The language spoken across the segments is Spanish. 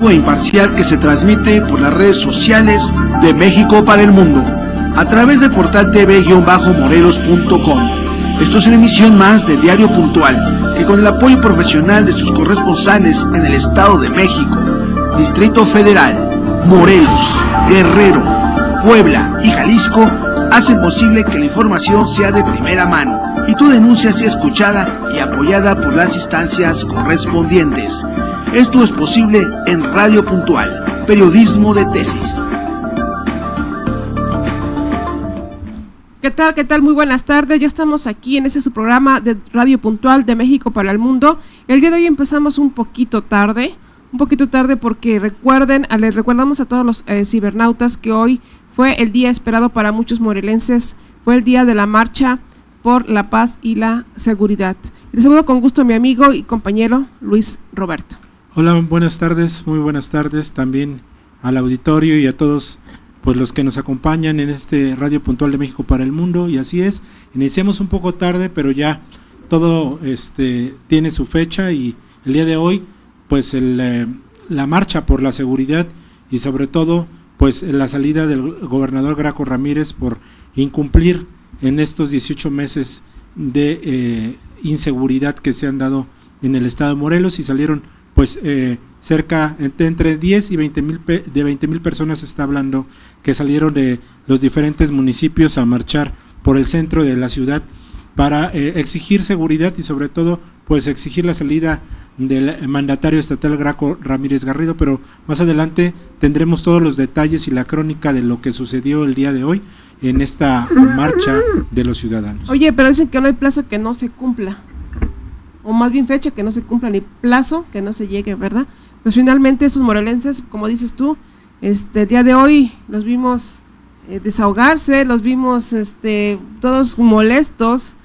Imparcial que se transmite por las redes sociales de México para el mundo, a través del portal tv-morelos.com. Esto es una emisión más de Diario Puntual, que con el apoyo profesional de sus corresponsales en el Estado de México, Distrito Federal, Morelos, Guerrero, Puebla y Jalisco, hacen posible que la información sea de primera mano y tu denuncia sea escuchada y apoyada por las instancias correspondientes. Esto es posible en Radio Puntual, periodismo de tesis. ¿Qué tal? ¿Qué tal? Muy buenas tardes. Ya estamos aquí en su programa de Radio Puntual de México para el Mundo. El día de hoy empezamos un poquito tarde porque les recordamos a todos los cibernautas que hoy fue el día esperado para muchos morelenses, fue el día de la marcha por la paz y la seguridad. Les saludo con gusto a mi amigo y compañero Luis Roberto. Hola, buenas tardes, muy buenas tardes también al auditorio y a todos pues los que nos acompañan en este Radio Puntual de México para el Mundo. Y así es, iniciamos un poco tarde, pero ya todo tiene su fecha, y el día de hoy pues la marcha por la seguridad y sobre todo pues la salida del gobernador Graco Ramírez por incumplir en estos 18 meses de inseguridad que se han dado en el estado de Morelos, y salieron pues cerca entre 10 y 20,000 personas. Se está hablando que salieron de los diferentes municipios a marchar por el centro de la ciudad para exigir seguridad y sobre todo pues exigir la salida del mandatario estatal Graco Ramírez Garrido. Pero más adelante tendremos todos los detalles y la crónica de lo que sucedió el día de hoy en esta marcha de los ciudadanos. Oye, pero dicen que no hay plazo que no se cumpla, o más bien fecha que no se cumpla, ni plazo que no se llegue, ¿verdad? Pues finalmente esos morelenses, como dices tú, el día de hoy los vimos desahogarse, los vimos todos molestos,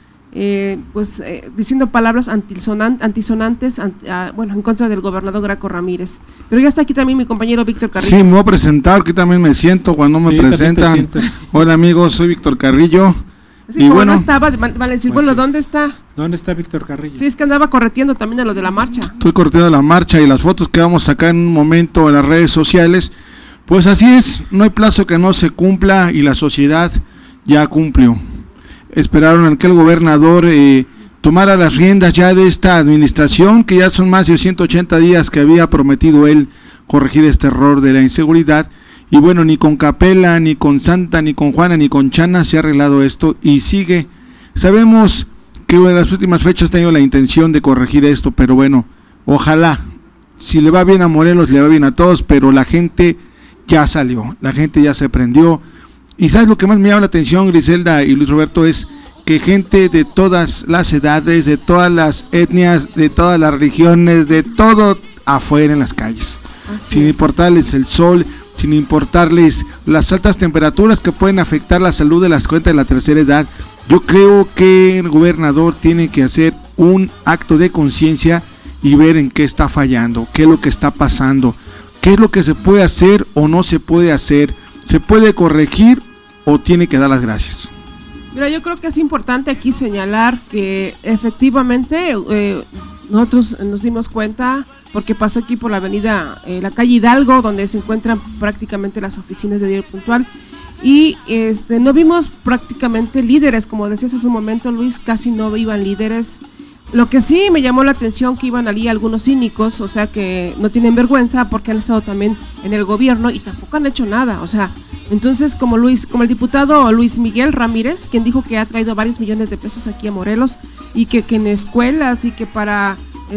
diciendo palabras antisonantes, en contra del gobernador Graco Ramírez. Pero ya está aquí también mi compañero Víctor Carrillo. Sí, me voy a presentar, aquí también me siento cuando me presentan. Hola amigos, soy Víctor Carrillo. Sí, y bueno, no estaba, van a decir, pues ¿dónde está? ¿Dónde está Víctor Carrillo? Sí, es que andaba correteando también a lo de la marcha. Estoy correteando la marcha y las fotos que vamos a sacar en un momento en las redes sociales. Pues así es, no hay plazo que no se cumpla y la sociedad ya cumplió. Esperaron a que el gobernador tomara las riendas ya de esta administración, que ya son más de 180 días que había prometido él corregir este error de la inseguridad. Y bueno, ni con Capela, ni con Santa, ni con Juana, ni con Chana se ha arreglado esto y sigue. Sabemos que en las últimas fechas ha tenido la intención de corregir esto, pero bueno, ojalá, si le va bien a Morelos, le va bien a todos, pero la gente ya salió, la gente ya se prendió. Y ¿sabes lo que más me llama la atención, Griselda y Luis Roberto? Es que gente de todas las edades, de todas las etnias, de todas las religiones, de todo afuera en las calles, sin importarles el sol, sin importarles las altas temperaturas que pueden afectar la salud de las cuentas de la tercera edad. Yo creo que el gobernador tiene que hacer un acto de conciencia y ver en qué está fallando, qué es lo que está pasando, qué es lo que se puede hacer o no se puede hacer, se puede corregir o tiene que dar las gracias. Mira, yo creo que es importante aquí señalar que efectivamente nosotros nos dimos cuenta, porque pasó aquí por la avenida, la calle Hidalgo, donde se encuentran prácticamente las oficinas de Diario Puntual, y no vimos prácticamente líderes, como decías hace un momento, Luis, casi no iban líderes. Lo que sí me llamó la atención que iban allí algunos cínicos, o sea que no tienen vergüenza porque han estado también en el gobierno y tampoco han hecho nada, o sea, entonces como el diputado Luis Miguel Ramírez, quien dijo que ha traído varios millones de pesos aquí a Morelos y que en escuelas y que para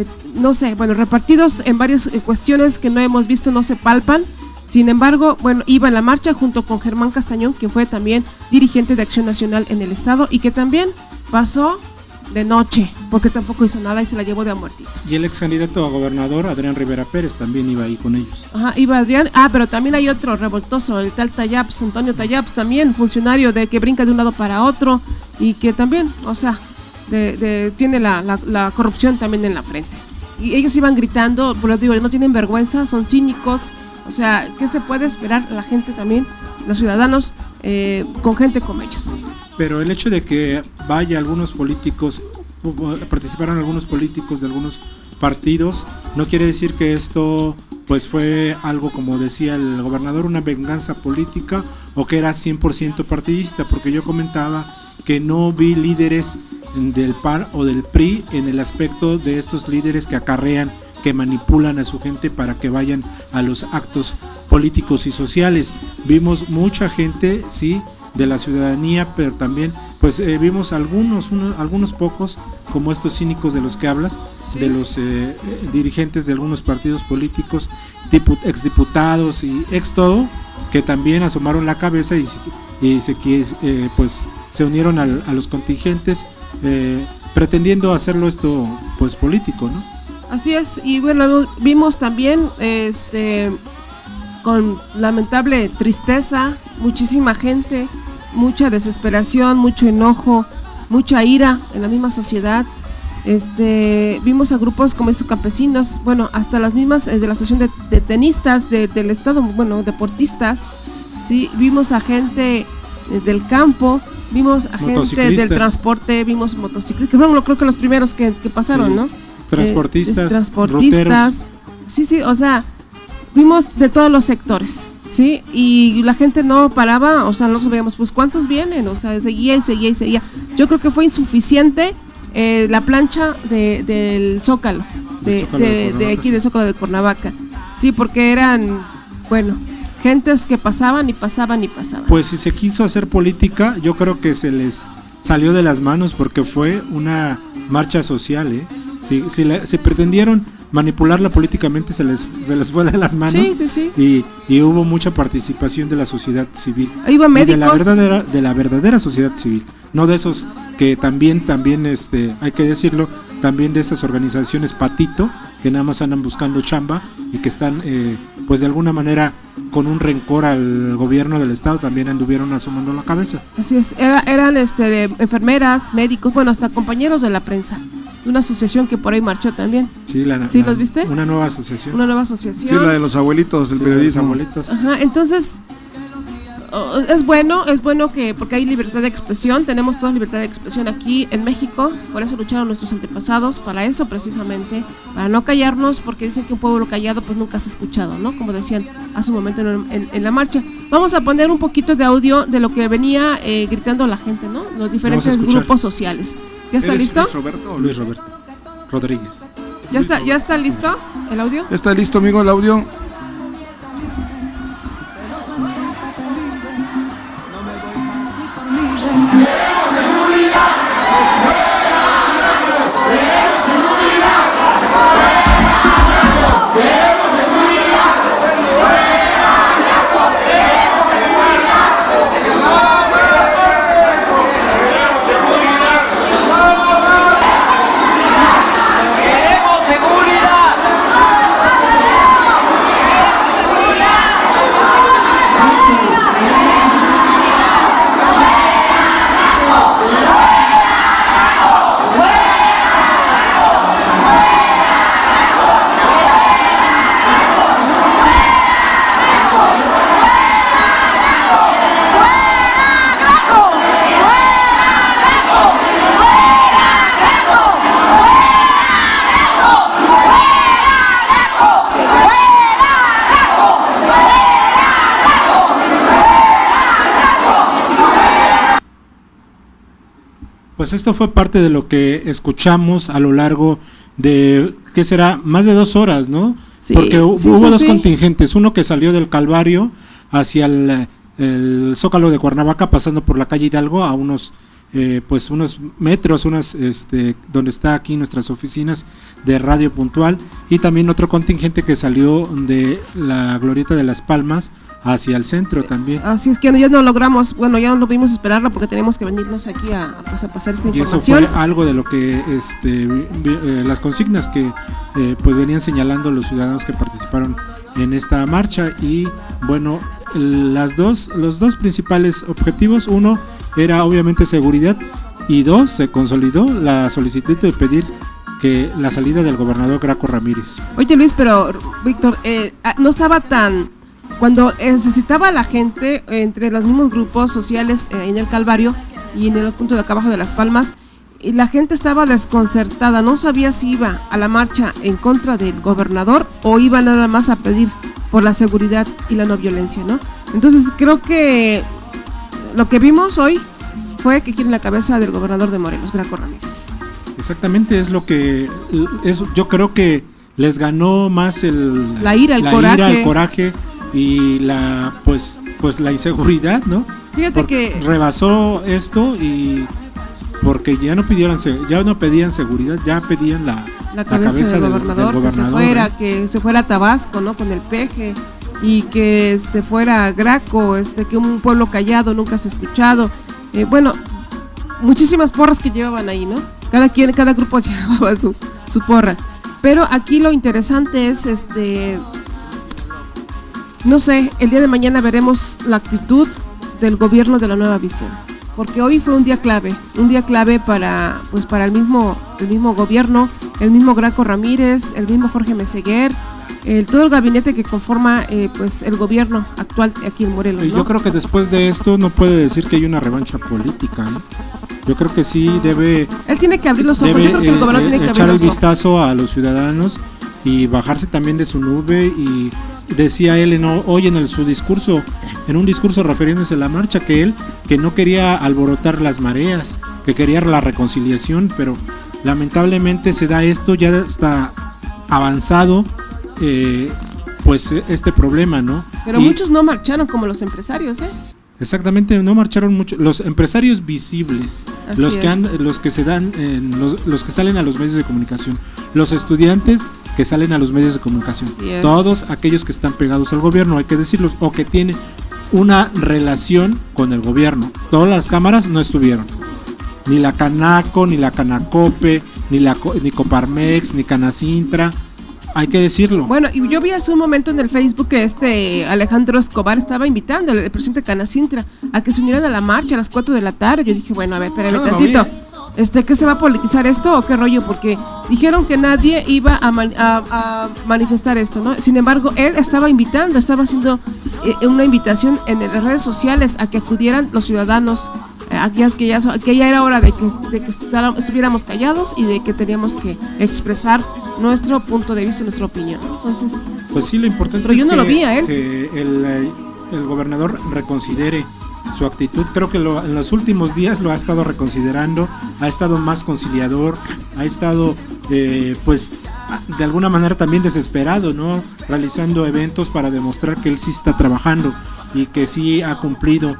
repartidos en varias cuestiones que no hemos visto, no se palpan. Sin embargo, iba en la marcha junto con Germán Castañón, quien fue también dirigente de Acción Nacional en el estado y que también pasó de noche, porque tampoco hizo nada y se la llevó de a muertito. Y el ex candidato a gobernador, Adrián Rivera Pérez, también iba ahí con ellos. Ajá, iba Adrián, pero también hay otro revoltoso, el tal Tayaps, Antonio Tayaps, también funcionario que brinca de un lado para otro y que también, o sea, tiene la corrupción también en la frente. Y ellos iban gritando, por lo digo, no tienen vergüenza, son cínicos, o sea, ¿qué se puede esperar la gente también, los ciudadanos, con gente como ellos? Pero el hecho de que vaya algunos políticos, participaron algunos políticos de algunos partidos, no quiere decir que esto pues fue algo, como decía el gobernador, una venganza política, o que era 100% partidista, porque yo comentaba que no vi líderes del PAN o del PRI en el aspecto de estos líderes que acarrean, que manipulan a su gente para que vayan a los actos políticos y sociales. Vimos mucha gente, sí, de la ciudadanía, pero también pues vimos algunos pocos, como estos cínicos de los que hablas, sí, de los dirigentes de algunos partidos políticos, exdiputados y ex todo, que también asomaron la cabeza y pues se unieron a los contingentes, pretendiendo hacerlo esto pues político, ¿no? Así es, y bueno, vimos también con lamentable tristeza, muchísima gente, mucha desesperación, mucho enojo, mucha ira en la misma sociedad. Vimos a grupos como estos campesinos, bueno, hasta las mismas de la asociación de tenistas del estado, bueno, deportistas, sí, vimos a gente del campo, vimos a gente del transporte, vimos motociclistas, que fueron creo que los primeros que pasaron, sí, ¿no? Transportistas, sí, o sea, vimos de todos los sectores, sí, y la gente no paraba, o sea, nosotros veíamos, pues, ¿cuántos vienen? O sea, seguía. Yo creo que fue insuficiente la plancha del Zócalo, de aquí del Zócalo de Cuernavaca, sí, porque eran, bueno, gentes que pasaban. Pues si se quiso hacer política, yo creo que se les salió de las manos, porque fue una marcha social, si pretendieron manipularla políticamente, se les fue de las manos. Sí. Y hubo mucha participación de la sociedad civil. Iba médicos. De la verdadera sociedad civil, no de esos que también hay que decirlo, también de estas organizaciones patito, que nada más andan buscando chamba y que están pues de alguna manera con un rencor al gobierno del estado, también anduvieron asomando la cabeza. Así es, eran enfermeras, médicos, bueno, hasta compañeros de la prensa, de una asociación que por ahí marchó también. Sí, ¿los viste? Una nueva asociación. Sí, la de los abuelitos del periodismo. Abuelitos. Ajá, entonces es bueno que, porque hay libertad de expresión, tenemos toda libertad de expresión aquí en México, por eso lucharon nuestros antepasados, para eso precisamente, para no callarnos, porque dicen que un pueblo callado pues nunca se ha escuchado, ¿no? Como decían hace un momento en la marcha. Vamos a poner un poquito de audio de lo que venía gritando la gente, ¿no? Los diferentes grupos sociales. ¿Ya está listo? Luis Roberto Rodríguez. ¿Ya está listo el audio? Ya está listo, amigo, el audio. Pues esto fue parte de lo que escuchamos a lo largo de, ¿qué será? Más de 2 horas, ¿no? Sí, porque hubo dos sí. contingentes, uno que salió del Calvario hacia el Zócalo de Cuernavaca, pasando por la calle Hidalgo a unos metros, donde está aquí nuestras oficinas de Radio Puntual, y también otro contingente que salió de la Glorieta de Las Palmas hacia el centro también. Así es que ya no logramos, bueno, ya no pudimos esperarla porque teníamos que venirnos aquí a pasar esta información. Y eso fue algo de lo que las consignas que pues venían señalando los ciudadanos que participaron en esta marcha. Y bueno, los dos principales objetivos: uno era obviamente seguridad, y 2, se consolidó la solicitud de pedir que la salida del gobernador Graco Ramírez. Oye, Luis, pero Víctor, no estaba tan... Cuando necesitaba la gente, entre los mismos grupos sociales en el Calvario y en el punto de acá abajo de Las Palmas, y la gente estaba desconcertada, no sabía si iba a la marcha en contra del gobernador o iba nada más a pedir por la seguridad y la no violencia, ¿no? Entonces creo que lo que vimos hoy fue que quieren la cabeza del gobernador de Morelos, Graco Ramírez. Exactamente, es lo que yo creo que les ganó más la ira, el coraje y la pues la inseguridad, ¿no? Fíjate que rebasó esto, y porque ya no pedían seguridad, ya pedían la cabeza del gobernador, que se fuera a Tabasco, ¿no? Con el peje, y que fuera Graco, que un pueblo callado nunca se ha escuchado. Bueno, muchísimas porras que llevaban ahí, ¿no? Cada grupo llevaba su porra. Pero aquí lo interesante es, no sé, el día de mañana veremos la actitud del gobierno de la Nueva Visión, porque hoy fue un día clave para el mismo gobierno, el mismo Graco Ramírez, el mismo Jorge Meseguer, todo el gabinete que conforma el gobierno actual aquí en Morelos, ¿no? Yo creo que después de esto no puede decir que hay una revancha política, ¿no? Yo creo que sí debe. Él tiene que abrir los ojos. Yo creo que el gobernador tiene que echar el vistazo a los ciudadanos y bajarse también de su nube. Y decía él hoy en su discurso, en un discurso refiriéndose a la marcha, que no quería alborotar las mareas, que quería la reconciliación, pero lamentablemente se da esto, ya está avanzado este problema, ¿no? Pero muchos no marcharon como los empresarios, Exactamente, no marcharon mucho los empresarios visibles, los que salen a los medios de comunicación, los estudiantes que salen a los medios de comunicación, todos aquellos que están pegados al gobierno, hay que decirlos, o que tienen una relación con el gobierno. Todas las cámaras no estuvieron, ni la Canaco, ni la Canacope, ni Coparmex, ni Canacintra. Hay que decirlo. Bueno, y yo vi hace un momento en el Facebook que Alejandro Escobar estaba invitando al presidente Canacintra a que se unieran a la marcha a las 4 de la tarde. Yo dije, bueno, a ver, espérame tantito. ¿Qué se va a politizar esto o qué rollo? Porque dijeron que nadie iba a manifestar esto, ¿no? Sin embargo, él estaba haciendo una invitación en las redes sociales a que acudieran los ciudadanos, que ya era hora de que estuviéramos callados y de que teníamos que expresar nuestro punto de vista y nuestra opinión. Entonces, pues sí, lo importante pero yo no lo vi a él. Que el gobernador reconsidere su actitud. Creo que en los últimos días lo ha estado reconsiderando, ha estado más conciliador, ha estado de alguna manera también desesperado, ¿no? Realizando eventos para demostrar que él sí está trabajando y que sí ha cumplido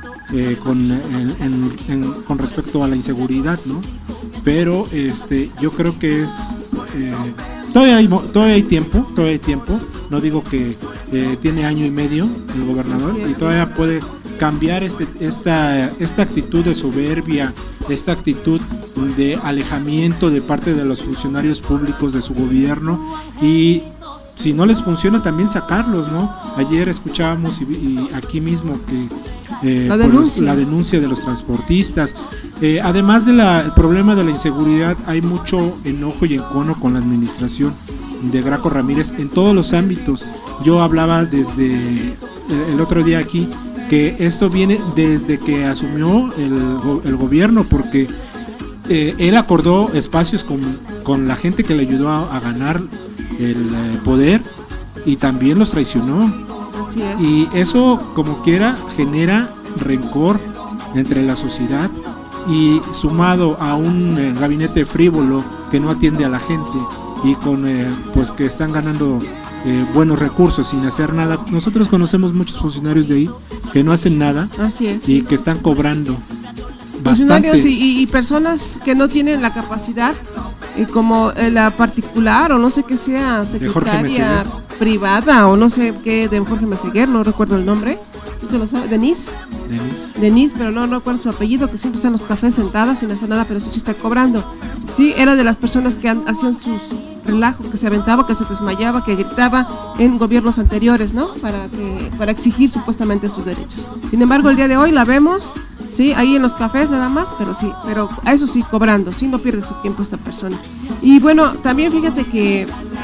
con respecto a la inseguridad, ¿no? Pero yo creo que todavía hay tiempo, no digo que tiene año y medio el gobernador, y todavía puede cambiar esta actitud de soberbia, esta actitud de alejamiento de parte de los funcionarios públicos de su gobierno, y si no les funciona también sacarlos, ¿no? Ayer escuchábamos y aquí mismo que la denuncia de los transportistas, además del problema de la inseguridad, hay mucho enojo y encono con la administración de Graco Ramírez en todos los ámbitos. Yo hablaba desde el otro día aquí que esto viene desde que asumió el gobierno, porque él acordó espacios con la gente que le ayudó a ganar el poder, y también los traicionó. Así es. Y eso, como quiera, genera rencor entre la sociedad, y sumado a un gabinete frívolo que no atiende a la gente y con que están ganando buenos recursos sin hacer nada. Nosotros conocemos muchos funcionarios de ahí que no hacen nada. Así es, y que están cobrando funcionarios bastante. y personas que no tienen la capacidad, como la particular o no sé qué sea, secretaria privada o no sé qué de Jorge Meseguer, no recuerdo el nombre. ¿Tú lo sabes? Denise, pero no recuerdo su apellido, que siempre está en los cafés sentada sin hacer nada, pero eso sí está cobrando. Sí, era de las personas que hacían sus relajos, que se aventaba, que se desmayaba, que gritaba en gobiernos anteriores, ¿no? Para exigir supuestamente sus derechos. Sin embargo, el día de hoy la vemos, sí, ahí en los cafés nada más, pero a eso sí, cobrando, sí, no pierde su tiempo esta persona. Y bueno, también fíjate que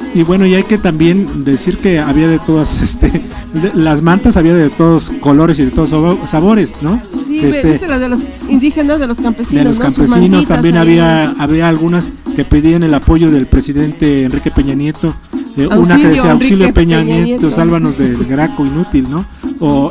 Y bueno, y hay que también decir que había de todas, las mantas había de todos colores y de todos sabores, ¿no? Sí, viste las de los indígenas, de los campesinos. De los campesinos también había algunas que pedían el apoyo del presidente Enrique Peña Nieto. Una que decía auxilio Peña Nieto, sálvanos del Graco inútil, ¿no? O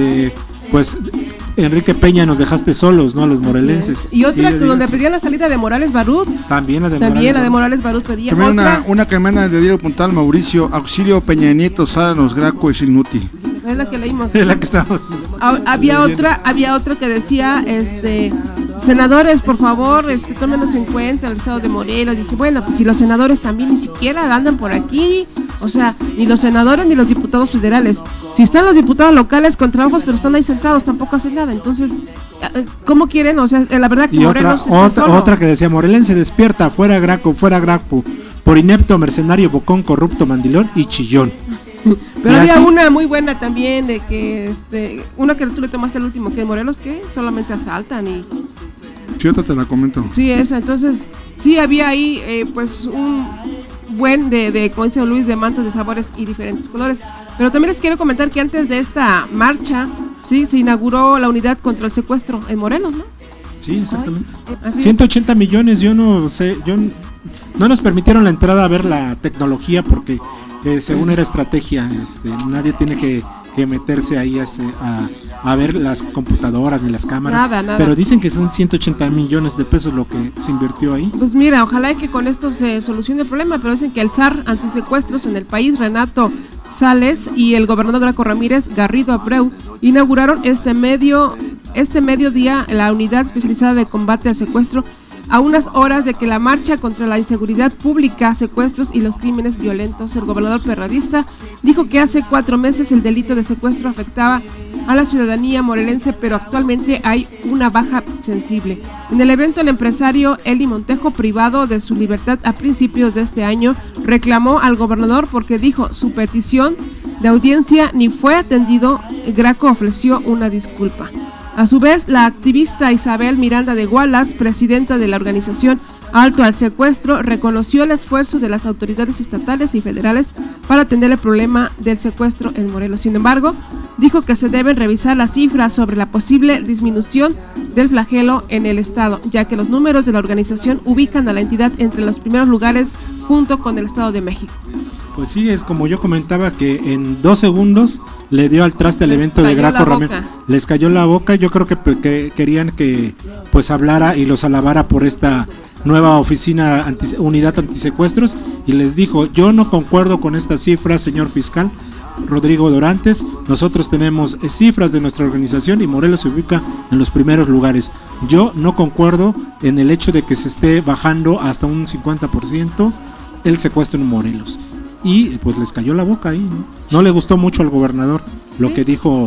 pues Enrique Peña, nos dejaste solos, ¿no? A los morelenses. Y otra donde pedían la salida de Morales Barut. También la de Morales Barut pedía. También una que manda de Diario Puntal, Mauricio, auxilio Peña Nieto, sálanos Graco es inútil. Es la que leímos. Es la que estábamos. Había otra que decía, senadores, por favor, tómenos en cuenta el estado de Morelos. Dije, bueno, pues si los senadores también ni siquiera andan por aquí, o sea, ni los senadores ni los diputados federales. Si están los diputados locales con trabajos, pero están ahí sentados, tampoco hacen nada. Entonces, ¿cómo quieren? O sea, la verdad que Morelos está solo. Otra que decía, Morelense despierta, fuera Graco, por inepto, mercenario, bocón, corrupto, mandilón y chillón. Pero había una muy buena también de que una que tú le tomaste el último, que en Morelos que solamente asaltan y sí, otra te la comento. Sí, esa, entonces sí había ahí pues un buen de como dice Luis, de mantas de sabores y diferentes colores. Pero también les quiero comentar que antes de esta marcha, sí, se inauguró la unidad contra el secuestro en Morelos, ¿no? Sí, exactamente. 180 millones, yo no sé, no nos permitieron la entrada a ver la tecnología porque según era estrategia, nadie tiene que meterse ahí a ver las computadoras ni las cámaras. Nada. Pero dicen que son 180 millones de pesos lo que se invirtió ahí. Pues mira, ojalá que con esto se solucione el problema, pero dicen que el zar antisecuestros en el país, Renato Sales, y el gobernador Graco Ramírez Garrido Abreu inauguraron este mediodía la unidad especializada de combate al secuestro, a unas horas de que la marcha contra la inseguridad pública, secuestros y los crímenes violentos. El gobernador perradista dijo que hace 4 meses el delito de secuestro afectaba a la ciudadanía morelense, pero actualmente hay una baja sensible. En el evento, el empresario Eli Montejo, privado de su libertad a principios de este año, reclamó al gobernador porque dijo su petición de audiencia ni fue atendido. Graco ofreció una disculpa. A su vez, la activista Isabel Miranda de Gualas, presidenta de la organización Alto al Secuestro, reconoció el esfuerzo de las autoridades estatales y federales para atender el problema del secuestro en Morelos. Sin embargo, dijo que se deben revisar las cifras sobre la posible disminución del flagelo en el estado, ya que los números de la organización ubican a la entidad entre los primeros lugares junto con el Estado de México. Pues sí, es como yo comentaba, que en 2 segundos le dio al traste al evento de Graco Ramírez. Les cayó la boca. Yo creo que querían que pues hablara y los alabara por esta nueva oficina, unidad antisecuestros, y les dijo, yo no concuerdo con estas cifras, señor fiscal Rodrigo Dorantes. Nosotros tenemos cifras de nuestra organización y Morelos se ubica en los primeros lugares. Yo no concuerdo en el hecho de que se esté bajando hasta un 50% el secuestro en Morelos. Y pues les cayó la boca ahí, no le gustó mucho al gobernador lo que dijo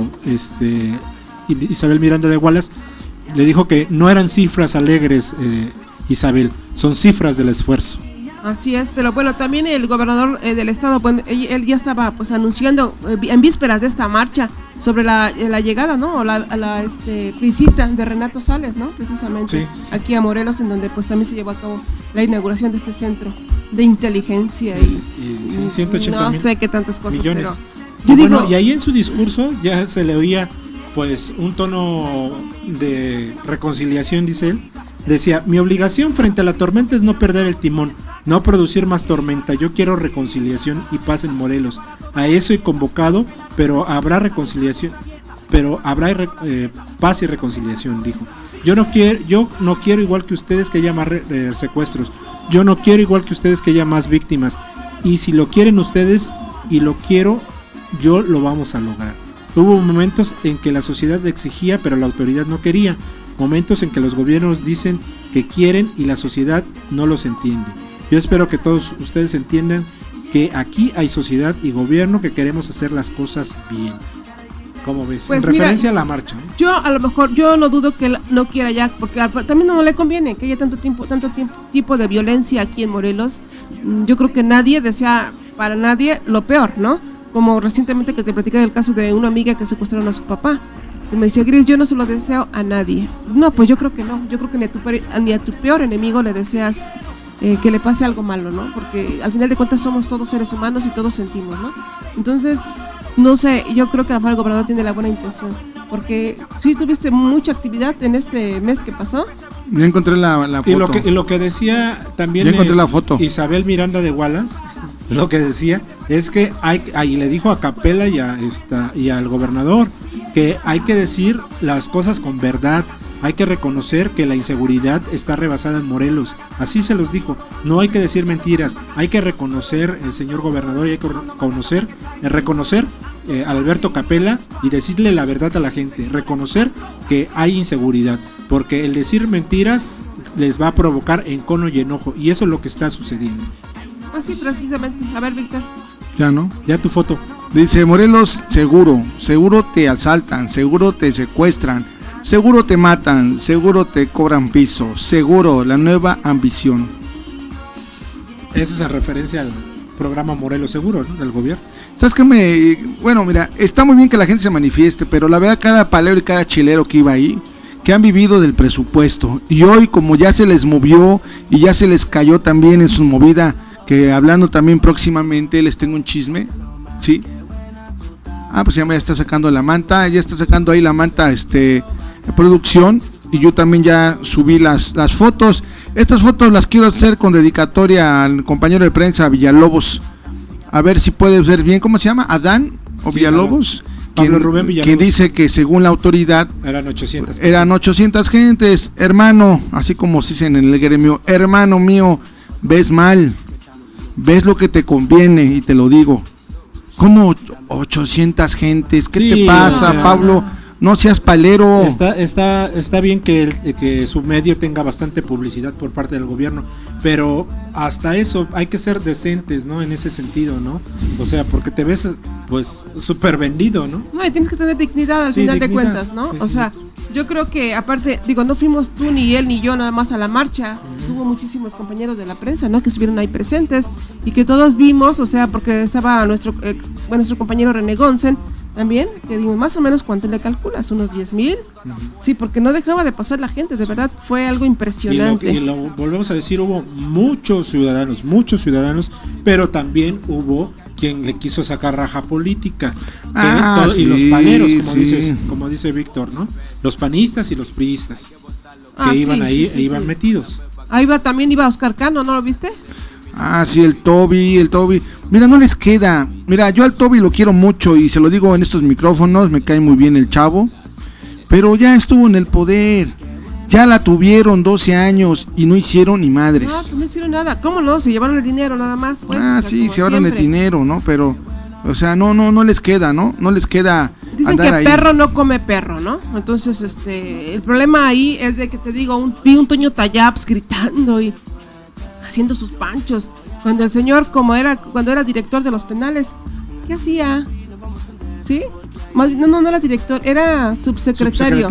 Isabel Miranda de Gualas. Le dijo que no eran cifras alegres, Isabel, son cifras del esfuerzo. Así es, pero bueno, también el gobernador del estado, bueno, él ya estaba pues anunciando en vísperas de esta marcha sobre la llegada, ¿no? O la visita de Renato Sales, ¿no? Precisamente sí. Aquí a Morelos, en donde pues también se llevó a cabo la inauguración de este centro de inteligencia y 180 no sé qué tantas cosas, millones. Pero yo bueno, digo, y ahí en su discurso ya se le oía pues un tono de reconciliación, dice él. Decía, mi obligación frente a la tormenta es no perder el timón, no producir más tormenta. Yo quiero reconciliación y paz en Morelos. A eso he convocado, pero habrá reconciliación, paz y reconciliación, dijo. Yo no quiero igual que ustedes que haya más secuestros. Yo no quiero igual que ustedes que haya más víctimas. Y si lo quieren ustedes y lo quiero yo, lo vamos a lograr. Hubo momentos en que la sociedad exigía, pero la autoridad no quería. Momentos en que los gobiernos dicen que quieren y la sociedad no los entiende. Yo espero que todos ustedes entiendan que aquí hay sociedad y gobierno que queremos hacer las cosas bien. ¿Cómo ves? Pues en referencia a la marcha, ¿no? Yo a lo mejor, yo no dudo que él no quiera ya, porque también no le conviene que haya tanto tipo de violencia aquí en Morelos. Yo creo que nadie desea para nadie lo peor, ¿no? Como recientemente que te platicé del caso de una amiga que secuestraron a su papá. Y me decía, Gris, yo no se lo deseo a nadie. No, pues yo creo que no. Yo creo que ni a tu peor enemigo le deseas que le pase algo malo, ¿no? Porque al final de cuentas somos todos seres humanos y todos sentimos, ¿no? Entonces, no sé, yo creo que a lo mejor el gobernador tiene la buena intención, porque sí tuviste mucha actividad en este mes que pasó. Ya encontré la foto. Y lo que decía también ya encontré la foto. Isabel Miranda de Wallace, lo que decía es que ahí le dijo a Capella y al gobernador que hay que decir las cosas con verdad. Hay que reconocer que la inseguridad está rebasada en Morelos. Así se los dijo. No hay que decir mentiras. Hay que reconocer, el señor gobernador, y hay que reconocer a Alberto Capella y decirle la verdad a la gente. Reconocer que hay inseguridad. Porque el decir mentiras les va a provocar encono y enojo. Y eso es lo que está sucediendo. Pues sí, precisamente. A ver, Víctor. Ya, ¿no? Ya tu foto. Dice, Morelos, seguro te asaltan, seguro te secuestran, seguro te matan, seguro te cobran piso, seguro, la nueva ambición. Esa es en referencia al programa Morelos Seguro, ¿no? Del gobierno. ¿Sabes qué? Bueno, mira, está muy bien que la gente se manifieste, pero la verdad cada palero y cada chilero que iba ahí, que han vivido del presupuesto, y hoy como ya se les movió y ya se les cayó también en su movida, que hablando también próximamente les tengo un chisme, ¿sí? Pues ya me está sacando la manta, ya está sacando ahí la manta producción, y yo también ya subí las fotos. Estas fotos las quiero hacer con dedicatoria al compañero de prensa Villalobos, a ver si puedes ver bien, ¿cómo se llama? ¿Adán o Villalobos? Pablo Rubén Villalobos. Quien dice que según la autoridad eran 800 gentes, hermano, así como se dicen en el gremio, hermano mío, ves mal, ves lo que te conviene y te lo digo. ¿Cómo 800 gentes? ¿Qué te pasa, Pablo? No seas palero. Está bien que su medio tenga bastante publicidad por parte del gobierno, pero hasta eso hay que ser decentes, ¿no? En ese sentido, ¿no? O sea, porque te ves pues súper vendido, ¿no? No, y tienes que tener dignidad al final de cuentas, ¿no? Sí, o sea, yo creo que aparte, no fuimos tú ni él ni yo nada más a la marcha, hubo muchísimos compañeros de la prensa, ¿no? Que estuvieron ahí presentes y que todos vimos, o sea, porque estaba nuestro compañero René Gonsen también, que digo, más o menos cuánto le calculas, unos 10,000, sí, porque no dejaba de pasar la gente, de verdad fue algo impresionante. Y lo volvemos a decir, hubo muchos ciudadanos, pero también hubo quien le quiso sacar raja política, y los paleros, como dice Víctor, ¿no? Los panistas y los priistas, que iban ahí e iban metidos. Ahí también iba Oscar Cano, ¿no lo viste? Sí, el Toby. Mira, no les queda. Mira, yo al Toby lo quiero mucho y se lo digo en estos micrófonos, me cae muy bien el chavo, pero ya estuvo en el poder. Ya la tuvieron 12 años y no hicieron ni madres. No hicieron nada. ¿Cómo no? Se llevaron el dinero nada más. Bueno, sí, se llevaron el dinero, ¿no? Pero, o sea, no les queda, ¿no? No les queda. Dicen que perro no come perro, ¿no? Entonces, el problema ahí es de que te digo, vi un Toño Tallaps gritando y haciendo sus panchos, cuando el señor, cuando era director de los penales, ¿qué hacía? ¿Sí? No era director, era subsecretario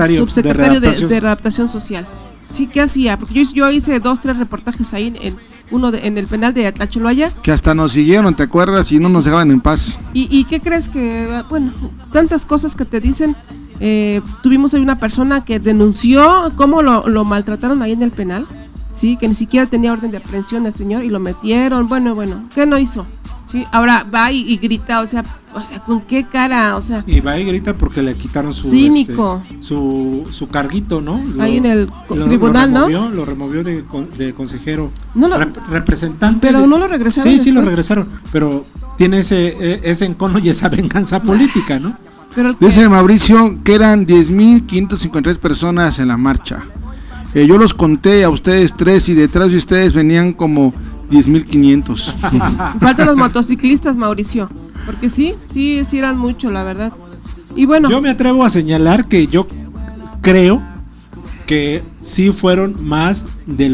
de readaptación social. Sí, ¿qué hacía? Porque yo hice 2-3 reportajes ahí en el penal de Atlacholoaya. Que hasta nos siguieron, ¿te acuerdas? Y no nos dejaban en paz. ¿Y qué crees que, bueno, tantas cosas que te dicen? Tuvimos ahí una persona que denunció cómo lo maltrataron ahí en el penal. Sí, que ni siquiera tenía orden de aprehensión del señor y lo metieron, bueno, ¿qué no hizo? Sí, ahora va y grita, o sea, ¿con qué cara? O sea, y va y grita porque le quitaron su cínico, su carguito, ¿no? Ahí en el tribunal, lo removió de consejero, representante. Pero no lo regresaron. Sí, lo regresaron, pero tiene ese encono y esa venganza política, ¿no? Dice Mauricio que eran 10,553 personas en la marcha. Yo los conté a ustedes 3 y detrás de ustedes venían como 10,500. Faltan los motociclistas, Mauricio, porque sí eran mucho, la verdad. Y bueno, yo me atrevo a señalar que yo creo que sí fueron más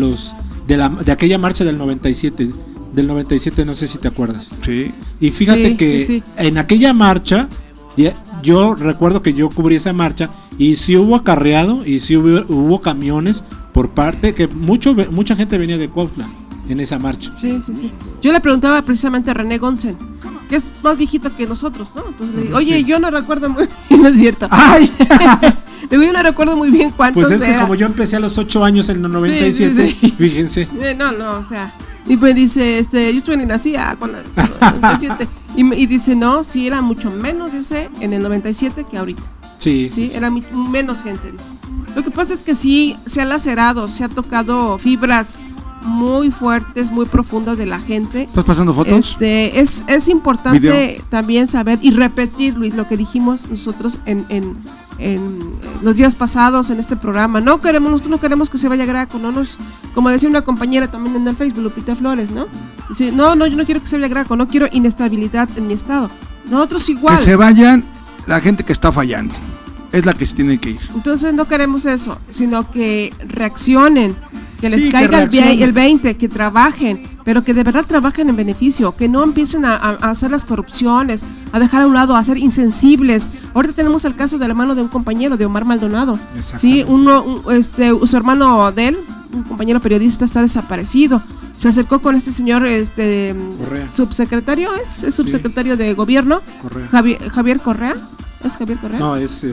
de aquella marcha del 97, no sé si te acuerdas. Sí. Y fíjate que en aquella marcha yo recuerdo que yo cubrí esa marcha y sí hubo acarreado y sí hubo camiones por parte que mucha gente venía de Cuautla en esa marcha. Sí. Yo le preguntaba precisamente a René Gonsen, que es más viejito que nosotros, ¿no? Entonces le digo, oye, yo no recuerdo muy bien, no es cierto. ¡Ay! Digo, yo no recuerdo muy bien cuántos Pues es que era. como yo empecé a los 8 años en el 97, Sí. fíjense. No, o sea, y pues dice, yo estuve ni nacía con el 97, y dice, no, sí, era mucho menos, dice, en el 97 que ahorita. Sí, Sí, era menos gente, dice. Lo que pasa es que sí, se ha lacerado, se ha tocado fibras muy fuertes, muy profundas de la gente. ¿Estás pasando fotos? Es importante Video. también saber y repetir, Luis, lo que dijimos nosotros en los días pasados en este programa. Nosotros no queremos que se vaya Graco, como decía una compañera también en el Facebook, Lupita Flores, ¿no? Dice, no, yo no quiero que se vaya Graco, no quiero inestabilidad en mi estado. Nosotros igual. Que se vayan la gente que está fallando, es la que se tiene que ir. Entonces no queremos eso, sino que reaccionen, que les Sí, caiga que el 20, que trabajen, pero que de verdad trabajen en beneficio, que no empiecen a hacer las corrupciones, a dejar a un lado, a ser insensibles. Ahorita tenemos el caso del hermano de un compañero, de Omar Maldonado. Sí, su hermano de él, un compañero periodista, está desaparecido. Se acercó con este señor, subsecretario, es subsecretario de gobierno, Correa. Javier Correa. ¿Es Javier Correa? No, es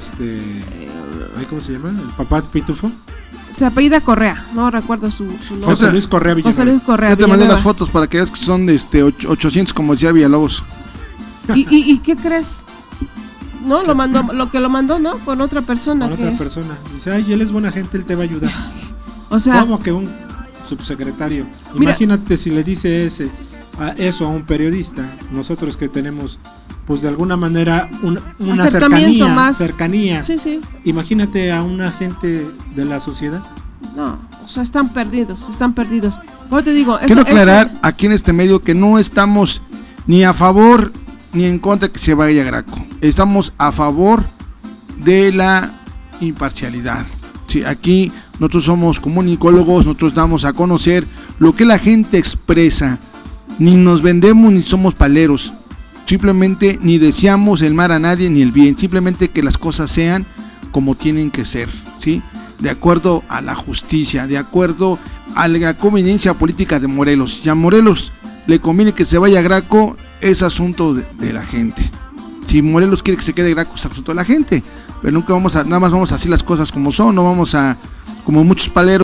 ¿cómo se llama? ¿El papá Pitufo? Se apellida Correa, no recuerdo su nombre. José Luis Correa Villanueva. José Luis Correa Ya te mandé Villanueva. las fotos para que veas que son de 800, como decía Villalobos. ¿Y qué crees? No, lo mandó, ¿no? Con otra persona. Con otra persona. Dice, ay, él es buena gente, él te va a ayudar. O sea, ¿Cómo que un subsecretario? Mira, imagínate si le dice eso a un periodista, nosotros que tenemos, pues de alguna manera, una acercamiento cercanía. Sí. Imagínate a una gente de la sociedad. No, o sea, están perdidos. Por te digo, Quiero aclarar aquí en este medio que no estamos ni a favor ni en contra de que se vaya Graco. Estamos a favor de la imparcialidad. Sí, aquí nosotros somos comunicólogos, nosotros damos a conocer lo que la gente expresa. Ni nos vendemos ni somos paleros. Simplemente ni deseamos el mal a nadie ni el bien. Simplemente que las cosas sean como tienen que ser, ¿sí? De acuerdo a la justicia, de acuerdo a la conveniencia política de Morelos. Si a Morelos le conviene que se vaya Graco, es asunto de la gente. Si Morelos quiere que se quede Graco, es asunto de la gente. Pero nunca nada más vamos a decir las cosas como son, no vamos a, como muchos paleros.